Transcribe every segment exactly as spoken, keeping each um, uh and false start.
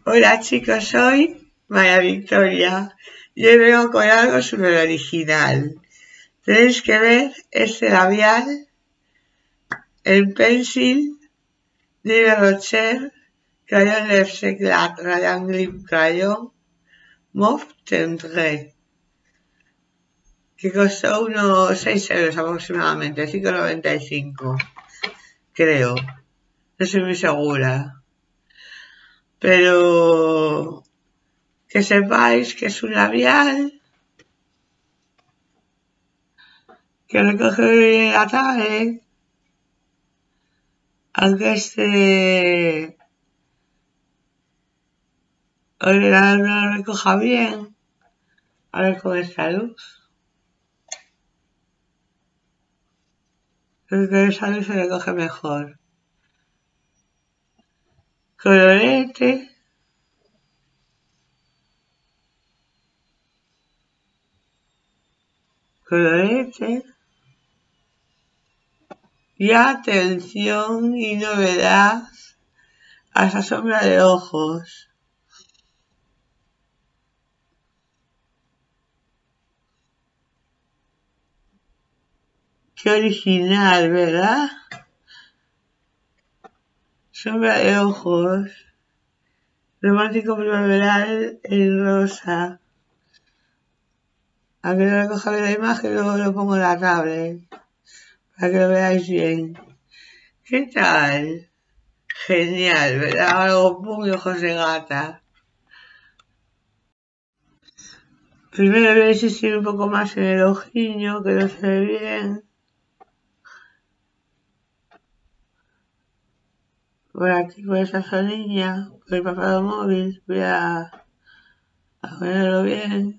Hola chicos, soy María Victoria y hoy vengo con algo súper original. Tenéis que ver este labial, el Pencil de Rocher Crayon Left Crayon Lip Crayon Mauve Tendre, que costó unos seis euros aproximadamente, cinco noventa y cinco, creo. No soy muy segura. Pero que sepáis que es un labial que recoge bien la tablet, aunque este ordenador no lo recoja bien. A ver con esta luz. Creo que esa luz se recoge mejor. Colorete. Colorete. Y atención y novedad a esa sombra de ojos. Qué original, ¿verdad? Sombra de ojos. Romántico primaveral en rosa. Aunque no recoja bien la imagen, luego lo pongo en la tablet para que lo veáis bien. ¿Qué tal? Genial, ¿verdad? Algo muy ojos de gata. Primero voy a insistir un poco más en el ojiño, que no se ve bien. Por aquí, por esa zonilla, por el papel móvil, voy a, a ponerlo bien.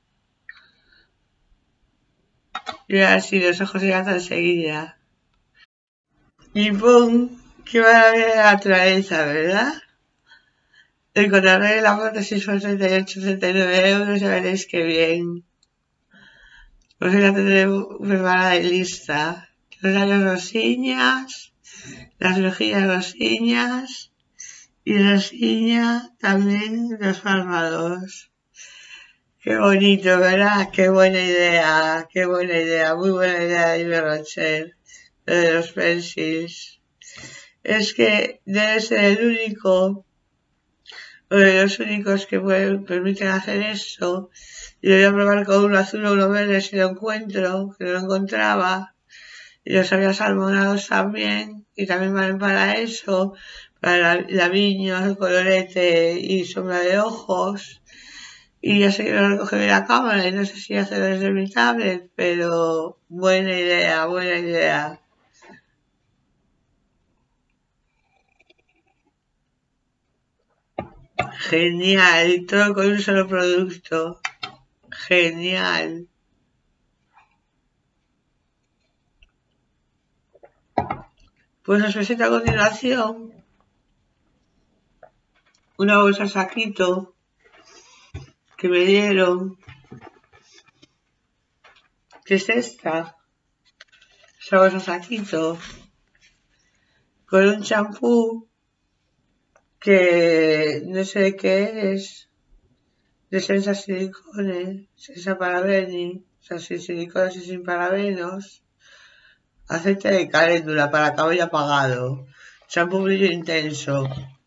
Y así los ojos de gata enseguida. Y ¡pum! ¡Qué maravilla de la naturaleza!, ¿verdad? Encontraré la prótesis por treinta y ocho, treinta y nueve euros, ya veréis que bien. Pues ya tendré preparada y lista. Los labios rosiñas, las mejillas rosiñas y rosiña también los párpados. Qué bonito, ¿verdad? Qué buena idea, qué buena idea, muy buena idea de Yves Rocher, lo de los pencils. Es que debe ser el único, o de los únicos que pueden, permiten hacer eso. Y lo voy a probar con uno azul o uno verde si lo encuentro, que no lo encontraba. Y los labios almonados también, y también valen para eso, para labiños, colorete y sombra de ojos. Y ya sé que no recoge bien la cámara y no sé si hacerlo desde mi tablet, pero buena idea, buena idea. Genial, todo con un solo producto. Genial. Pues os presento a continuación una bolsa saquito que me dieron, que es esta, esa bolsa saquito, con un champú que no sé de qué es, de Senza Silicone, Senza Parabeni, o sea, sin silicones y sin parabenos, aceite de caléndula para cabello apagado, champú brillo intenso.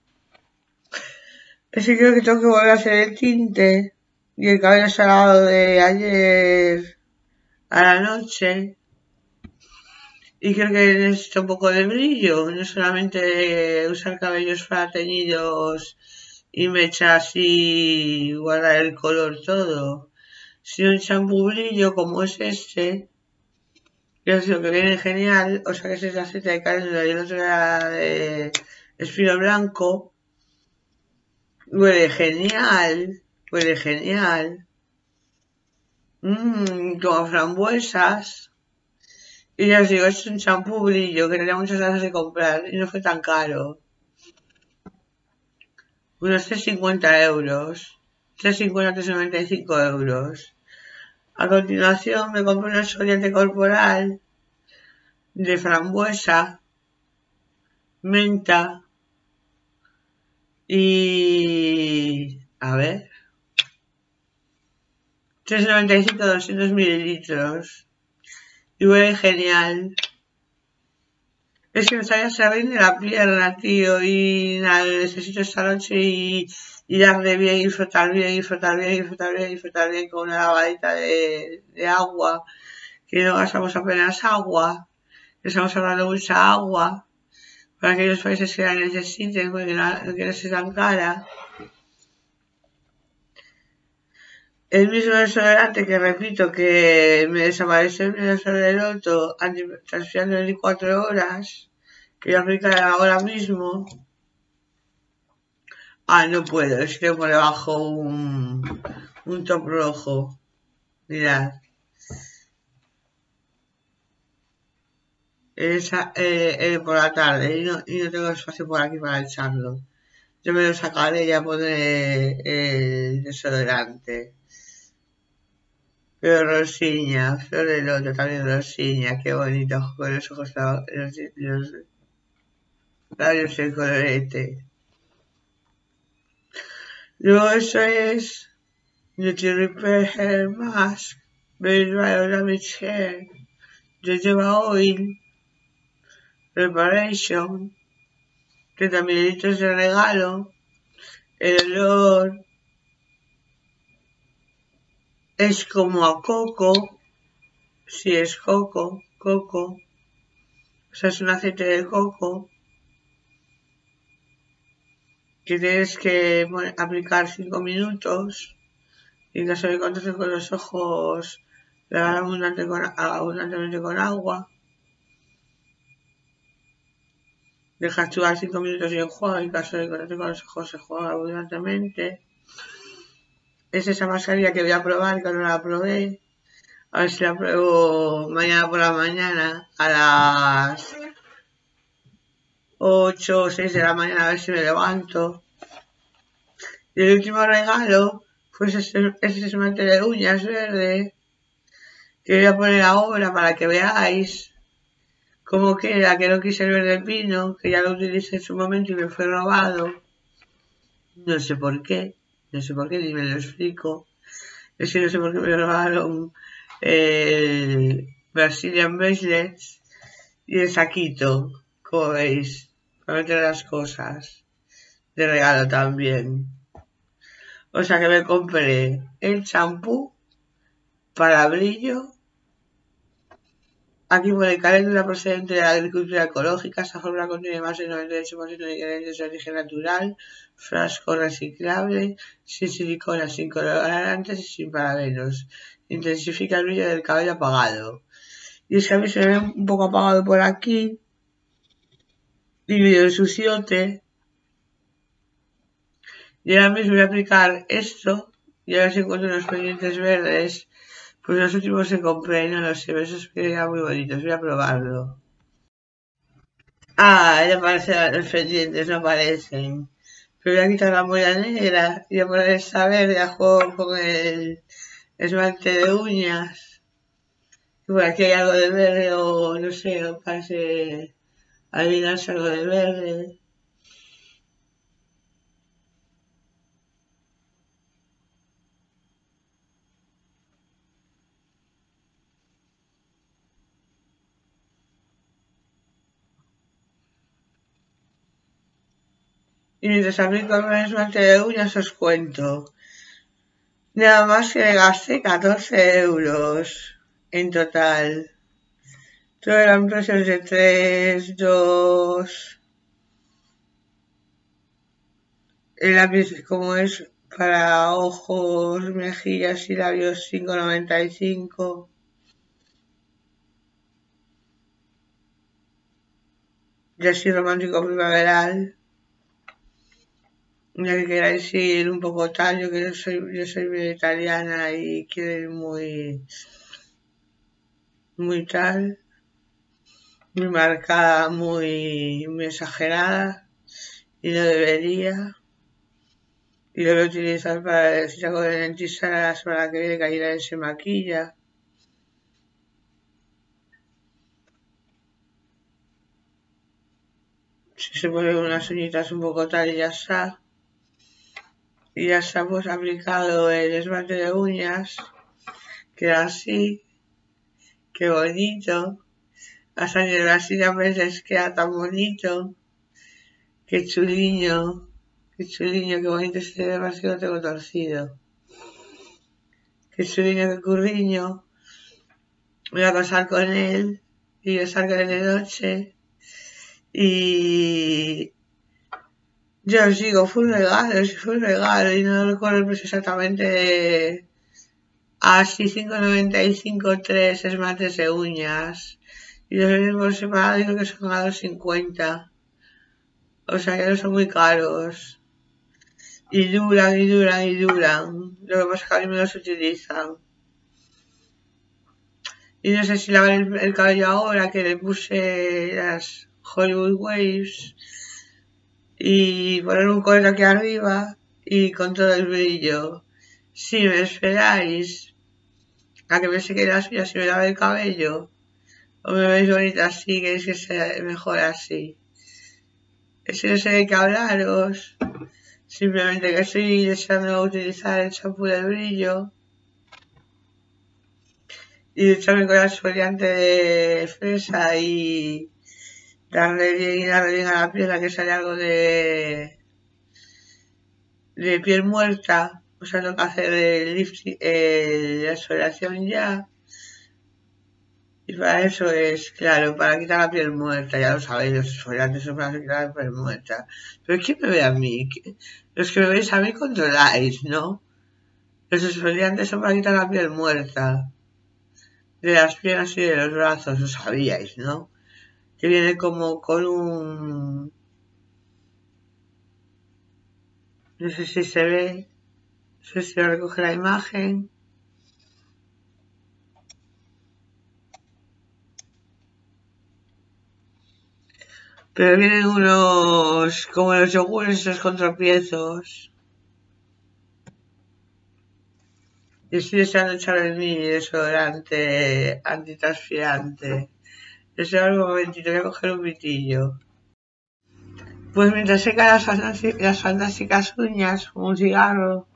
Es que creo que tengo que volver a hacer el tinte y el cabello salado de ayer a la noche. Y creo que necesito un poco de brillo, no solamente usar cabellos para teñidos y mechas y guardar el color todo, sino un champú brillo como es este, que es lo que viene genial, o sea que ese es el aceite de caléndula y el otro era de espino blanco. Huele genial, huele genial. Mmm, como frambuesas. Y ya os digo, es un champú brillo que tenía muchas ganas de comprar y no fue tan caro. Unos tres cincuenta euros. tres cincuenta, tres noventa y cinco euros. A continuación me compré un exfoliante corporal de frambuesa, menta y A ver. tres noventa y cinco, doscientos mililitros. Y huele genial. Es que me sale a rinde la pierna, tío. Y nada, necesito esta noche y, y darle bien y frotar bien y frotar bien y frotar bien y frotar bien con una lavadita de, de agua. Que no gastamos apenas agua. Estamos hablando de mucha agua. Para aquellos países que la necesiten, porque no, que no sea tan cara. El mismo desodorante que repito que me desapareció el desodorante del loto transpirando veinticuatro horas, que voy a aplicar ahora mismo. Ah, no puedo, es que por debajo un, un top rojo. Mirad. Esa, eh, eh, por la tarde y no, y no tengo espacio por aquí para echarlo. Yo me lo sacaré y ya pondré el desodorante. Pero Rosiña, Flor de Loto, también Rosiña, qué bonito, con los ojos, los, los labios de colorete. Luego eso es Nutri Repair Hair Mask, Very Dry Damage Hair, Jojoba Oil, Reparation, treinta mililitros de regalo, el olor es como a coco, si es coco, coco, o sea, es un aceite de coco, que tienes que aplicar cinco minutos y en caso de contacto con los ojos lavar abundante con, abundantemente con agua, dejas actuar cinco minutos y enjuaga, en caso de contacto con los ojos se juega abundantemente. Es esa mascarilla que voy a probar, que no la probé, a ver si la pruebo mañana por la mañana a las ocho o seis de la mañana, a ver si me levanto. Y el último regalo fue ese, ese esmalte de uñas verde que voy a poner ahora para que veáis cómo queda, que no quise el verde pino, que ya lo utilicé en su momento y me fue robado. No sé por qué, no sé por qué, ni me lo explico. Es que no sé por qué me robaron el Brazilian Bracelets y el saquito, como veis, para meter las cosas. De regalo también. O sea que me compré el champú para brillo. Aquí pone caléndula procedente de la agricultura ecológica. Esta fórmula contiene más del noventa y ocho por ciento de ingredientes de origen natural, frasco reciclable, sin silicona, sin colorantes y sin parabenos. Intensifica el brillo del cabello apagado. Y es que a mí se me ve un poco apagado por aquí. Y medio suciote. Y ahora mismo voy a aplicar esto. Y a ver si encuentro unos pendientes verdes. Pues los últimos que compré, no los sé, esos que eran muy bonitos. Voy a probarlo. Ah, ya parecen los pendientes, no parecen. Pero voy a quitar la molla negra y voy a poner esta verde a juego con el esmalte de uñas. Y por aquí hay algo de verde o no sé, o parece adivinarse algo de verde. Y mientras aplico el esmalte de uñas os cuento. Nada más que gasté catorce euros en total. Todo eran precios de tres, dos. El lápiz como es para ojos, mejillas y labios cinco noventa y cinco. Y así romántico primaveral. Ya que queráis ir un poco tal, yo que yo soy, yo soy vegetariana y quiero ir muy, muy tal, muy marcada, muy, muy exagerada y no debería. Y lo voy a utilizar para si saco de dentista la semana que viene, que ahí nadie se maquilla. Si se pone unas uñitas un poco tal y ya está. y ya se ha pues aplicado el esmalte de uñas, queda así, qué bonito, hasta que las a veces queda tan bonito, qué chuliño, qué chuliño, qué bonito se te ve más que lo tengo torcido, qué chuliño, qué curriño, voy a pasar con él, y yo salgo de noche, y yo os digo, fue un regalo, sí fue un regalo, y no recuerdo el precio exactamente de... Así cinco noventa y cinco tres esmaltes de uñas. Y los mismos separados digo que son a dos cincuenta. O sea que no son muy caros. Y duran, y duran, y duran. Lo que pasa es que a mí me los utilizan. Y no sé si lavar el, el cabello ahora que le puse las Hollywood Waves. Y poner un color aquí arriba. Y con todo el brillo. Si me esperáis a que me seque las uñas y me lave el cabello, o me veis bonita así, queréis que sea mejor así. Es que no sé de qué hablaros, simplemente que estoy deseando utilizar el champú de brillo y echarme con el exfoliante de fresa y darle bien y darle bien a la piel, a que sale algo de, de piel muerta, o sea, tengo que hacer el lifting, eh, la exfoliación ya. Y para eso es, claro, para quitar la piel muerta, ya lo sabéis, los exfoliantes son para quitar la piel muerta. Pero ¿quién me ve a mí? Los que me veis a mí controláis, ¿no? Los exfoliantes son para quitar la piel muerta. De las piernas y de los brazos, lo sabíais, ¿no? Que viene como con un... No sé si se ve, no sé si lo recoge la imagen. Pero vienen unos, como los yogures, esos con tropiezos. Y estoy deseando echar el mi desodorante antitranspirante. Deseo un momentito, voy a coger un pitillo. Pues mientras secan las, las fantásticas uñas, un cigarro.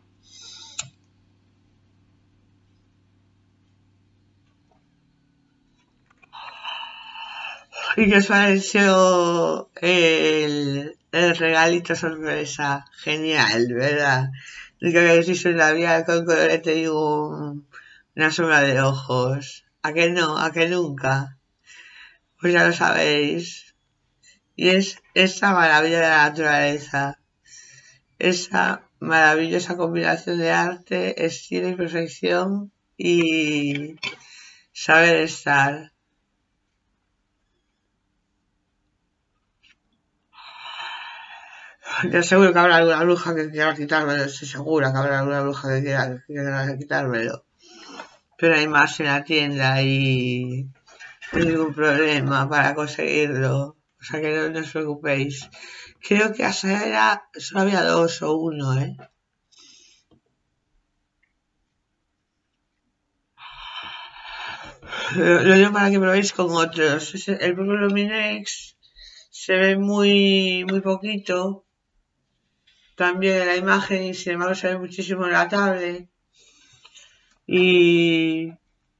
Y que os pareció el, el regalito sorpresa. Genial, ¿verdad? El que habéis visto en la vida con colorete y un, una sombra de ojos. ¿A que no? ¿A que nunca? Pues ya lo sabéis. Y es esa maravilla de la naturaleza. Esa maravillosa combinación de arte, estilo y perfección y saber estar. Yo seguro que habrá alguna bruja que quiera quitármelo, estoy segura que habrá alguna bruja que quiera, que quiera quitármelo. Pero hay más en la tienda y no hay ningún problema para conseguirlo. O sea que no, no os preocupéis. Creo que hasta era, solo había dos o uno, ¿eh? Lo, lo digo para que probéis con otros. El propio Luminex se ve muy, muy poquito también en la imagen y sin embargo se ve muchísimo en la tablet. Y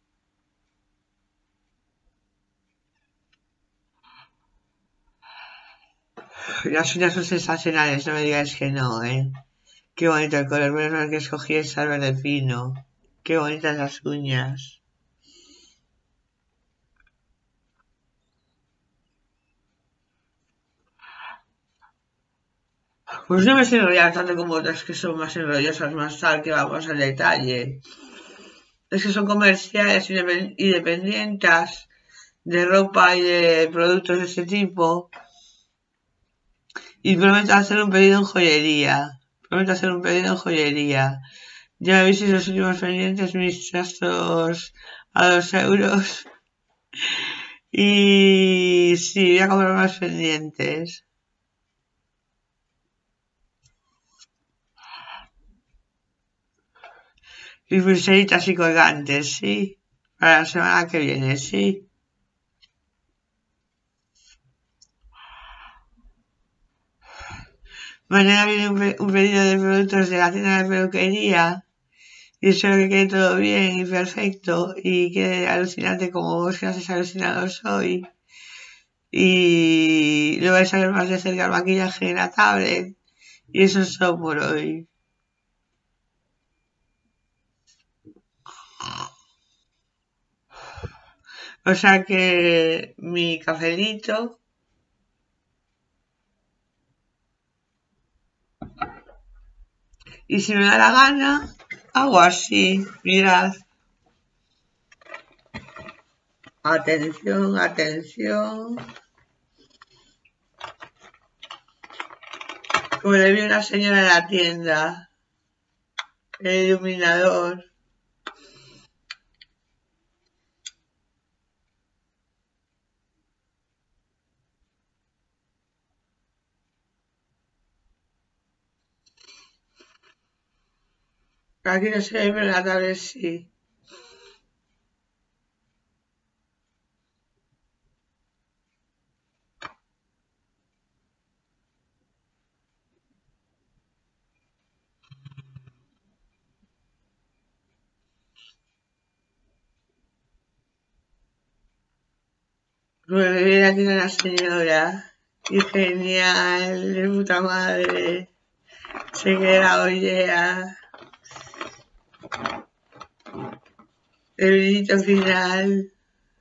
las uñas son sensacionales, no me digáis que no, ¿eh? Qué bonito el color, menos mal que escogí ese verde fino. Qué bonitas las uñas. Pues no me sé enrollar tanto como otras que son más enrollosas, más tal, que vamos al detalle. Es que son comerciales y dependientes de ropa y de productos de ese tipo. Y prometo hacer un pedido en joyería. Prometo hacer un pedido en joyería. Ya veis los últimos pendientes, mis gastos a dos euros. Y sí, voy a comprar más pendientes. Y pulseritas y colgantes, sí. Para la semana que viene, sí. Mañana viene un, pe un pedido de productos de la tienda de peluquería y espero que quede todo bien y perfecto y quede alucinante como vos que has alucinado hoy. Y lo vais a ver más de cerca el maquillaje en la tablet. Y eso es todo por hoy. O sea que mi cafelito. Y si me da la gana, hago así. Mirad. Atención, atención. Como le vi a una señora en la tienda. El iluminador. Aquí no se ve, pero en la tablet sí. Bueno, me viene aquí una señora. Y genial, de puta madre. Se queda ollea. El brillito final.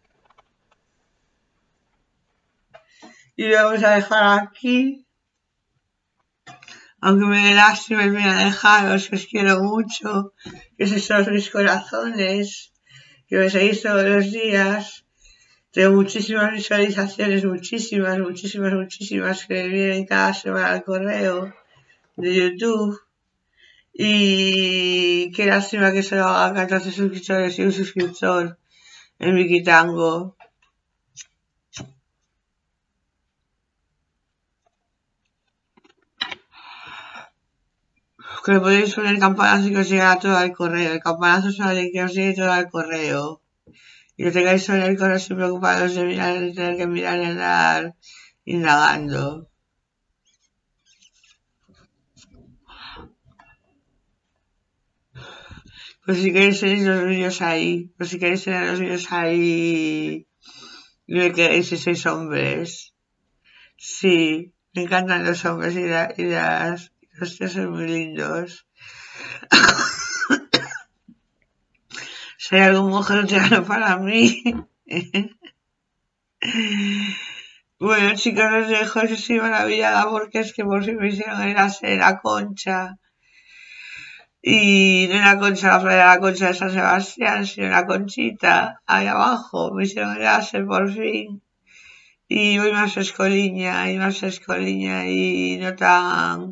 Y lo vamos a dejar aquí. Aunque me dé lástima y me voy a dejaros, que os quiero mucho. Que sois todos mis corazones. Que me seguís todos los días. Tengo muchísimas visualizaciones, muchísimas, muchísimas, muchísimas que me vienen cada semana al correo de YouTube. Y qué lástima que solo haga catorce suscriptores y un suscriptor en Wikitango. Que le podéis poner el campanazo y que os llegue todo al correo. El campanazo sale que os llegue todo al correo. Y lo tengáis sobre el correo sin preocuparos de mirar, de tener que mirar y andar indagando. Pues si queréis tener los vídeos ahí. Pues si queréis tener los vídeos ahí. Y me queréis si sois hombres. Sí, me encantan los hombres y, la, y las. Los tíos son muy lindos. Si hay algún mujer tirano para mí. Bueno, chicos, os dejo. Yo soy maravillada porque es que por fin me hicieron el láser de la Concha. Y no en la Concha, la playa de la Concha de San Sebastián, sino en la Conchita, ahí abajo. Me hicieron el láser por fin. Y voy más frescoliña, y más frescoliña, y no tan.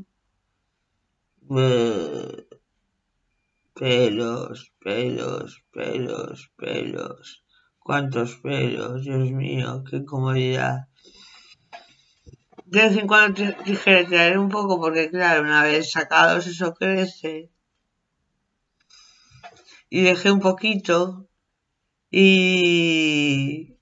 Pelos, pelos, pelos, pelos. ¿Cuántos pelos? Dios mío, qué incomodidad. De vez en cuando tijeretearé un poco porque, claro, una vez sacados eso crece. Y dejé un poquito. Y...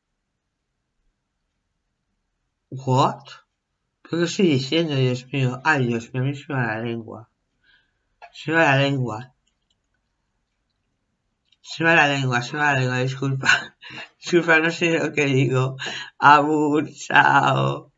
¿What? ¿Qué estoy diciendo, Dios mío? Ay, Dios mío, a mí se me va la lengua. Se me va la lengua. Se me va la lengua, se me va la lengua, disculpa. Disculpa, no sé lo que digo. Abur, chao.